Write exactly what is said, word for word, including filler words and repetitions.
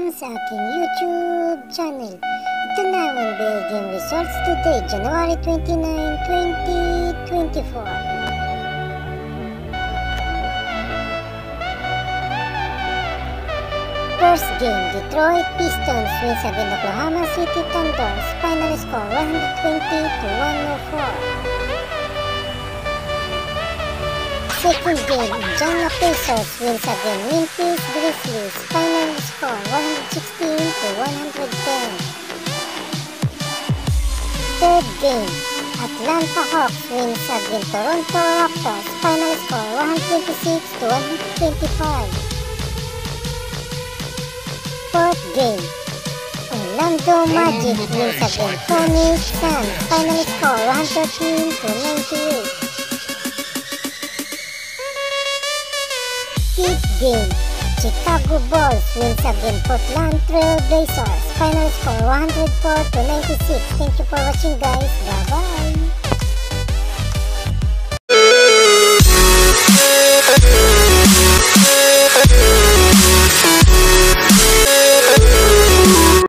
lang sa aking YouTube channel. Ito na ang N B A game results today, January twenty-ninth, twenty twenty-four. First game, Detroit Pistons wins against Oklahoma City Thunder. Final score one twenty to one oh four. Second game, Indiana Pacers wins against Memphis Grizzlies. Final score one sixteen to one ten. Third game, Atlanta Hawks wins against Toronto Raptors. Final score one twenty-six to one twenty-five. Fourth game, Orlando Magic wins against Phoenix Suns. Final score one thirteen to ninety-eight. Fifth game, Chicago Bulls wins against Portland Trail Blazers. Final score one oh four to ninety-six. Thank you for watching, guys. Bye bye.